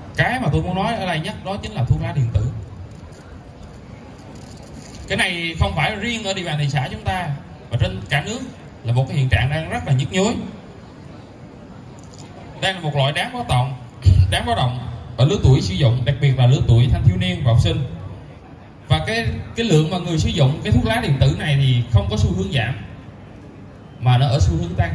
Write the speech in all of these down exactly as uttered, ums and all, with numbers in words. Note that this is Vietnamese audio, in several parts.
Cái mà tôi muốn nói ở đây nhất đó chính là thuốc lá điện tử. Cái này không phải riêng ở địa bàn thị xã chúng ta, mà trên cả nước là một cái hiện trạng đang rất là nhức nhối. Đây là một loại đáng báo động, đáng báo động ở lứa tuổi sử dụng, đặc biệt là lứa tuổi thanh thiếu niên và học sinh. Và cái cái lượng mà người sử dụng cái thuốc lá điện tử này thì không có xu hướng giảm, mà nó ở xu hướng tăng.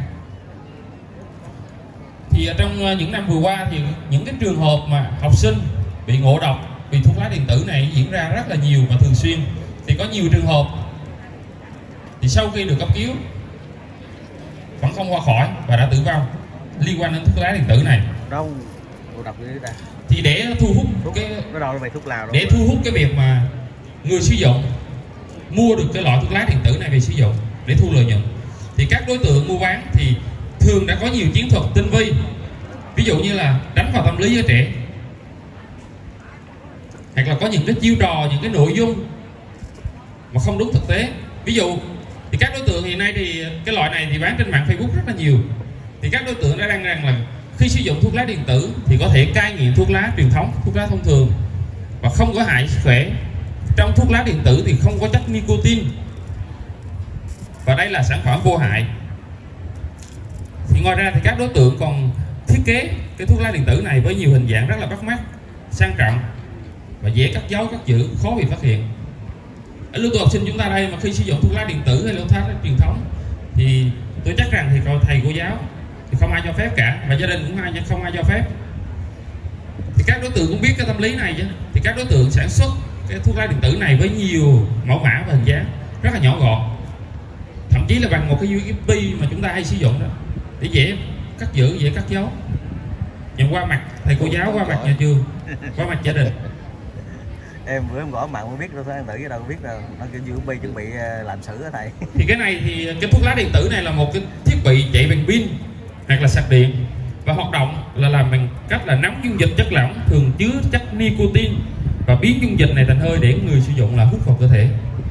Thì trong những năm vừa qua thì những cái trường hợp mà học sinh bị ngộ độc vì thuốc lá điện tử này diễn ra rất là nhiều và thường xuyên. Thì có nhiều trường hợp thì sau khi được cấp cứu vẫn không qua khỏi và đã tử vong liên quan đến thuốc lá điện tử này. Đâu ngộ độc như thế. Thì để thu hút thuốc, cái nó đâu về thuốc lào để thu hút cái việc mà người sử dụng mua được cái loại thuốc lá điện tử này về sử dụng để thu lợi nhuận, thì các đối tượng mua bán thì thường đã có nhiều chiến thuật tinh vi. Ví dụ như là đánh vào tâm lý giới trẻ, hoặc là có những cái chiêu trò, những cái nội dung mà không đúng thực tế. Ví dụ thì các đối tượng hiện nay thì cái loại này thì bán trên mạng Facebook rất là nhiều. Thì các đối tượng đã đăng rằng là khi sử dụng thuốc lá điện tử thì có thể cai nghiện thuốc lá truyền thống, thuốc lá thông thường và không có hại sức khỏe. Trong thuốc lá điện tử thì không có chất nicotine và đây là sản phẩm vô hại. Thì ngoài ra thì các đối tượng còn thiết kế cái thuốc lá điện tử này với nhiều hình dạng rất là bắt mắt, sang trọng và dễ cất giấu, cất giữ, khó bị phát hiện. Ở lứa tuổi học sinh chúng ta đây mà khi sử dụng thuốc lá điện tử hay là thuốc lá truyền thống thì tôi chắc rằng thì thầy cô giáo thì không ai cho phép cả, và gia đình cũng ai không ai cho phép. Thì các đối tượng cũng biết cái tâm lý này chứ. Thì các đối tượng sản xuất cái thuốc lá điện tử này với nhiều mẫu mã và hình dáng rất là nhỏ gọn, thậm chí là bằng một cái u ét bê mà chúng ta hay sử dụng đó, để dễ cất giữ, dễ cất giấu, nhận qua mặt thầy cô giáo, qua mặt nhà trường, qua mặt gia đình. Em bữa em gõ mạng mới biết đâu, thuốc lá điện tử với đâu biết là nó kiểu u ét bê chuẩn bị làm xử đó thầy. Thì cái này thì cái thuốc lá điện tử này là một cái thiết bị chạy bằng pin hoặc là sạc điện, và hoạt động là làm bằng cách là nóng dung dịch chất lỏng thường chứa chất nicotine và biến dung dịch này thành hơi để người sử dụng là hút vào cơ thể.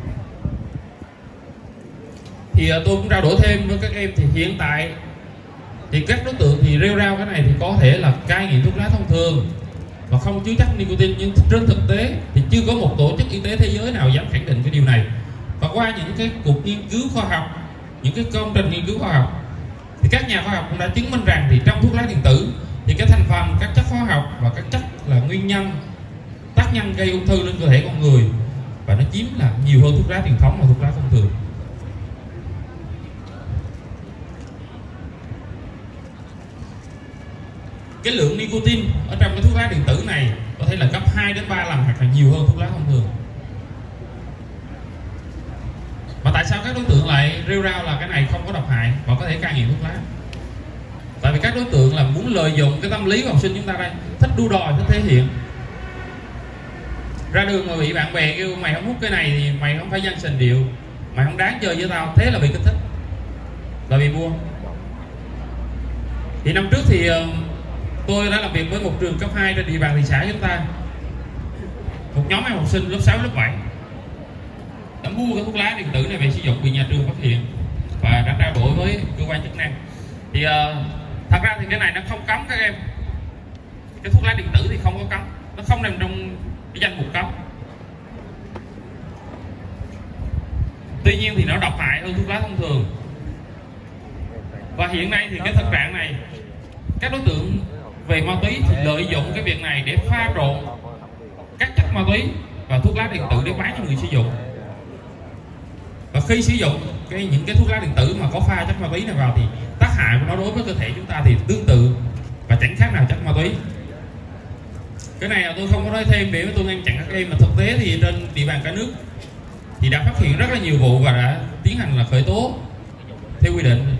Thì tôi cũng trao đổi thêm với các em thì hiện tại thì các đối tượng thì rêu rao cái này thì có thể là cai nghiện thuốc lá thông thường và không chứa chất nicotine, nhưng trên thực tế thì chưa có một tổ chức y tế thế giới nào dám khẳng định cái điều này. Và qua những cái cuộc nghiên cứu khoa học, những cái công trình nghiên cứu khoa học thì các nhà khoa học cũng đã chứng minh rằng thì trong thuốc lá điện tử thì cái thành phần các chất hóa học và các chất là nguyên nhân tác nhân gây ung thư lên cơ thể con người, và nó chiếm là nhiều hơn thuốc lá truyền thống và thuốc lá thông thường. Cái lượng nicotine ở trong cái thuốc lá điện tử này có thể là gấp hai đến ba lần hoặc là nhiều hơn thuốc lá thông thường. Mà tại sao các đối tượng lại rêu rao là cái này không có độc hại và có thể cai nghiện thuốc lá? Tại vì các đối tượng là muốn lợi dụng cái tâm lý của học sinh chúng ta đây, thích đua đòi, thích thể hiện. Ra đường mà bị bạn bè kêu mày không hút cái này thì mày không phải dân sình điệu, mày không đáng chơi với tao, thế là bị kích thích và bị mua. Thì năm trước thì tôi đã làm việc với một trường cấp hai trên địa bàn thị xã chúng ta. Một nhóm em học sinh lớp sáu, lớp bảy đã mua cái thuốc lá điện tử này về sử dụng, bị nhà trường phát hiện và đã trao đổi với cơ quan chức năng. Thì uh, thật ra thì cái này nó không cấm các em. Cái thuốc lá điện tử thì không có cấm, nó không nằm trong cái danh mục cấm. Tuy nhiên thì nó độc hại hơn thuốc lá thông thường. Và hiện nay thì cái thực trạng này, các đối tượng về ma túy thì lợi dụng cái việc này để pha trộn các chất ma túy và thuốc lá điện tử để bán cho người sử dụng. Và khi sử dụng cái những cái thuốc lá điện tử mà có pha chất ma túy này vào thì tác hại của nó đối với cơ thể chúng ta thì tương tự và chẳng khác nào chất ma túy. Cái này là tôi không có nói thêm để tôi ngăn chặn các em, mà thực tế thì trên địa bàn cả nước thì đã phát hiện rất là nhiều vụ và đã tiến hành là khởi tố theo quy định